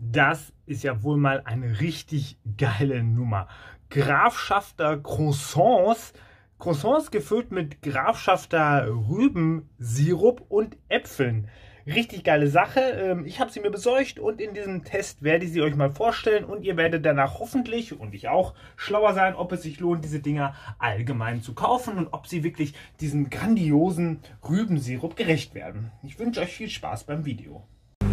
Das ist ja wohl mal eine richtig geile Nummer. Grafschafter Croissants. Croissants gefüllt mit Grafschafter Rübensirup und Äpfeln. Richtig geile Sache. Ich habe sie mir besorgt und in diesem Test werde ich sie euch mal vorstellen und ihr werdet danach hoffentlich, und ich auch, schlauer sein, ob es sich lohnt, diese Dinger allgemein zu kaufen und ob sie wirklich diesem grandiosen Rübensirup gerecht werden. Ich wünsche euch viel Spaß beim Video.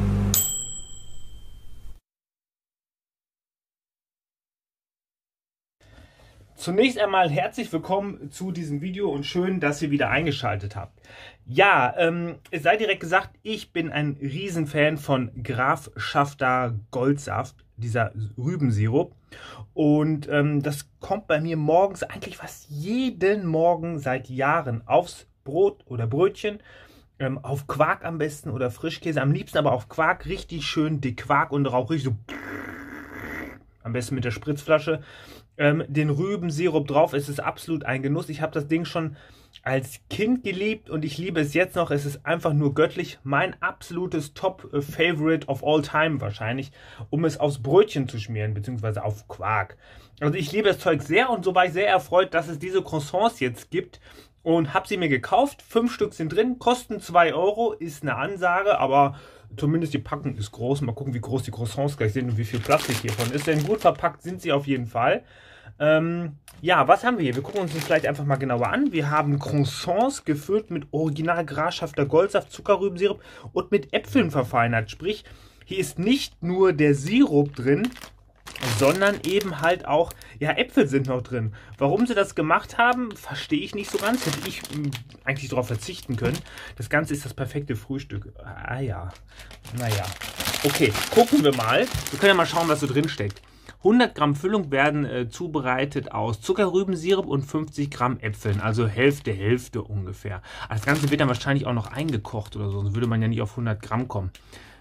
Zunächst einmal herzlich willkommen zu diesem Video und schön, dass ihr wieder eingeschaltet habt. Ja, es sei direkt gesagt, ich bin ein Riesenfan von Grafschafter Goldsaft, dieser Rübensirup. Und das kommt bei mir morgens eigentlich fast jeden Morgen seit Jahren aufs Brot oder Brötchen. Auf Quark am besten oder Frischkäse, am liebsten aber auf Quark, richtig schön dick Quark und auch richtig so, am besten mit der Spritzflasche, den Rübensirup drauf. Es ist absolut ein Genuss. Ich habe das Ding schon als Kind geliebt und ich liebe es jetzt noch. Es ist einfach nur göttlich. Mein absolutes Top-Favorite of all time wahrscheinlich, um es aufs Brötchen zu schmieren, beziehungsweise auf Quark. Also ich liebe das Zeug sehr und so war ich sehr erfreut, dass es diese Croissants jetzt gibt. Und habe sie mir gekauft. 5 Stück sind drin, kosten 2 Euro, ist eine Ansage, aber zumindest die Packung ist groß. Mal gucken, wie groß die Croissants gleich sind und wie viel Plastik hiervon ist. Denn gut verpackt sind sie auf jeden Fall. Ja, was haben wir hier? Wir gucken uns das vielleicht einfach mal genauer an. Wir haben Croissants gefüllt mit original Grafschafter Goldsaft, Zuckerrübensirup und mit Äpfeln verfeinert. Sprich, hier ist nicht nur der Sirup drin, sondern eben halt auch, ja, Äpfel sind noch drin. Warum sie das gemacht haben, verstehe ich nicht so ganz. Hätte ich eigentlich darauf verzichten können. Das Ganze ist das perfekte Frühstück. Ah ja, naja. Okay, gucken wir mal. Wir können ja mal schauen, was so drin steckt. 100 Gramm Füllung werden zubereitet aus Zuckerrübensirup und 50 Gramm Äpfeln, also Hälfte, Hälfte ungefähr. Das Ganze wird dann wahrscheinlich auch noch eingekocht oder so, sonst würde man ja nicht auf 100 Gramm kommen.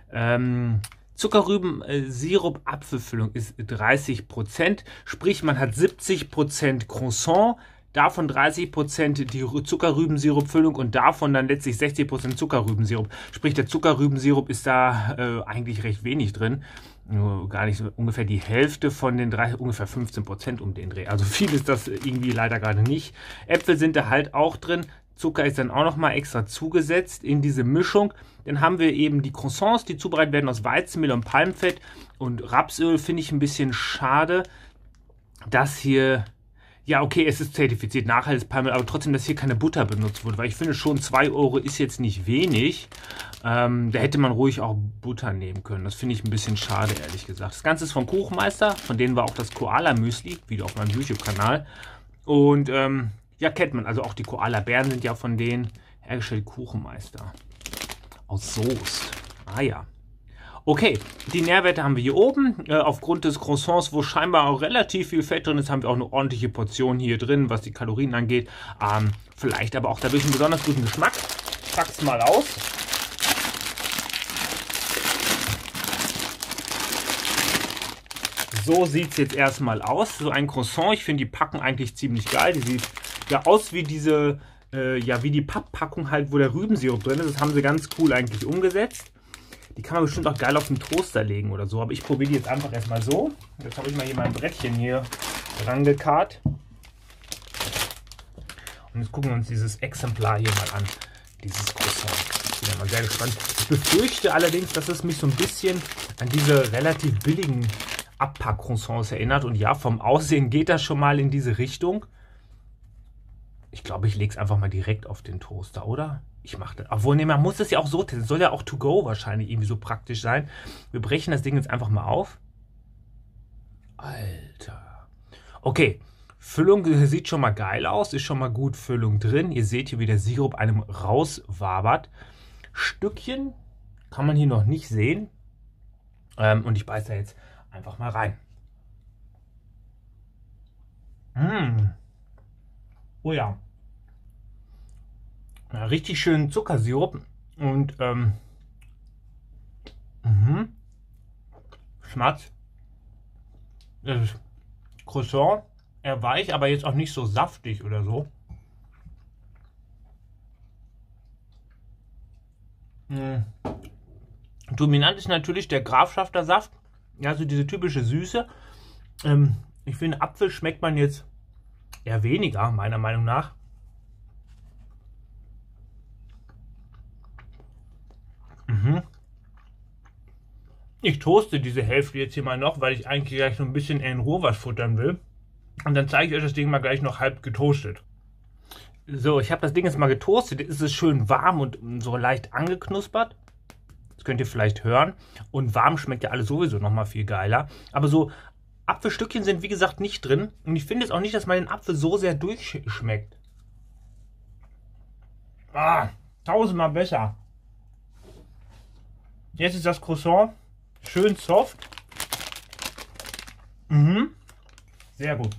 Zuckerrübensirup, Apfelfüllung ist 30%, sprich man hat 70% Croissant, davon 30% die Zuckerrübensirup-Füllung und davon dann letztlich 60% Zuckerrübensirup. Sprich, der Zuckerrübensirup ist da eigentlich recht wenig drin. Nur gar nicht so, ungefähr die Hälfte von den ungefähr 15% um den Dreh. Also viel ist das irgendwie leider gerade nicht. Äpfel sind da halt auch drin. Zucker ist dann auch nochmal extra zugesetzt in diese Mischung. Dann haben wir eben die Croissants, die zubereitet werden aus Weizenmehl und Palmfett und Rapsöl. Finde ich ein bisschen schade, dass hier... Ja, okay, es ist zertifiziert nachhaltiges Palmöl, aber trotzdem, dass hier keine Butter benutzt wurde, weil ich finde schon 2 Euro ist jetzt nicht wenig. Da hätte man ruhig auch Butter nehmen können. Das finde ich ein bisschen schade, ehrlich gesagt. Das Ganze ist von Kuchenmeister, von denen war auch das Koala-Müsli, wieder auf meinem YouTube-Kanal. Und ja, kennt man, also auch die Koala-Beeren sind ja von denen hergestellt. Kuchenmeister aus Soße. Ah ja. Okay, die Nährwerte haben wir hier oben. Aufgrund des Croissants, wo scheinbar auch relativ viel Fett drin ist, haben wir auch eine ordentliche Portion hier drin, was die Kalorien angeht. Vielleicht aber auch dadurch einen besonders guten Geschmack. Ich pack's mal aus. So sieht es jetzt erstmal aus. So ein Croissant. Ich finde die Packung eigentlich ziemlich geil. Die sieht ja aus wie diese, ja, wie die Papppackung halt, wo der Rübensirup drin ist. Das haben sie ganz cool eigentlich umgesetzt. Die kann man bestimmt auch geil auf den Toaster legen oder so. Aber ich probiere die jetzt einfach erstmal so. Jetzt habe ich mal hier mein Brettchen hier rangekarrt. Und jetzt gucken wir uns dieses Exemplar hier mal an. Dieses Croissant. Ich bin ja mal sehr gespannt. Ich befürchte allerdings, dass es mich so ein bisschen an diese relativ billigen Abpack-Croissants erinnert. Und ja, vom Aussehen geht das schon mal in diese Richtung. Ich glaube, ich lege es einfach mal direkt auf den Toaster, oder? Ich mache das. Obwohl, nee, man muss es ja auch so testen. Es soll ja auch to go wahrscheinlich irgendwie so praktisch sein. Wir brechen das Ding jetzt einfach mal auf. Alter. Okay. Füllung sieht schon mal geil aus. Ist schon mal gut Füllung drin. Ihr seht hier, wie der Sirup einem rauswabert. Stückchen kann man hier noch nicht sehen. Und ich beiße da jetzt einfach mal rein. Oh ja. Ja, richtig schön Zuckersirup und Schmatz. Das Croissant, eher weich, aber jetzt auch nicht so saftig oder so. Dominant ist natürlich der Grafschafter Saft. Ja, so diese typische Süße. Ich finde, Apfel schmeckt man jetzt eher weniger, meiner Meinung nach. Ich toaste diese Hälfte jetzt hier mal noch, weil ich eigentlich gleich noch ein bisschen in Ruhe was futtern will. Und dann zeige ich euch das Ding mal gleich noch halb getoastet. So, ich habe das Ding jetzt mal getoastet. Jetzt ist es schön warm und so leicht angeknuspert. Das könnt ihr vielleicht hören. Und warm schmeckt ja alles sowieso nochmal viel geiler. Aber so Apfelstückchen sind wie gesagt nicht drin. Und ich finde jetzt auch nicht, dass man den Apfel so sehr durchschmeckt. Ah, tausendmal besser. Jetzt ist das Croissant schön soft. Sehr gut.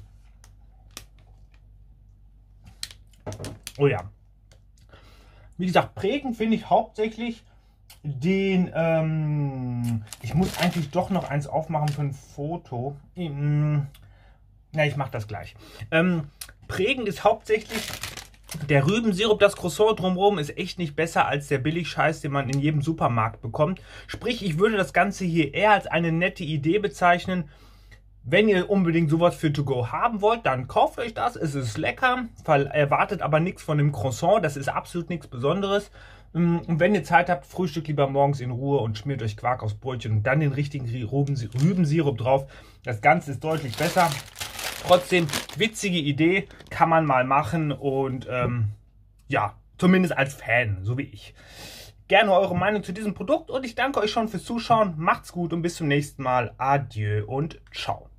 Oh ja. Wie gesagt, prägend finde ich hauptsächlich den, ich muss eigentlich doch noch eins aufmachen für ein Foto. Na, ich mache das gleich. Prägend ist hauptsächlich der Rübensirup. Das Croissant drumherum ist echt nicht besser als der Billigscheiß, den man in jedem Supermarkt bekommt. Sprich, ich würde das Ganze hier eher als eine nette Idee bezeichnen. Wenn ihr unbedingt sowas für To Go haben wollt, dann kauft euch das. Es ist lecker, erwartet aber nichts von dem Croissant. Das ist absolut nichts Besonderes. Und wenn ihr Zeit habt, frühstückt lieber morgens in Ruhe und schmiert euch Quark aufs Brötchen und dann den richtigen Rübensirup drauf. Das Ganze ist deutlich besser. Trotzdem, witzige Idee, kann man mal machen und ja, zumindest als Fan, so wie ich. Gerne eure Meinung zu diesem Produkt und ich danke euch schon fürs Zuschauen. Macht's gut und bis zum nächsten Mal. Adieu und ciao.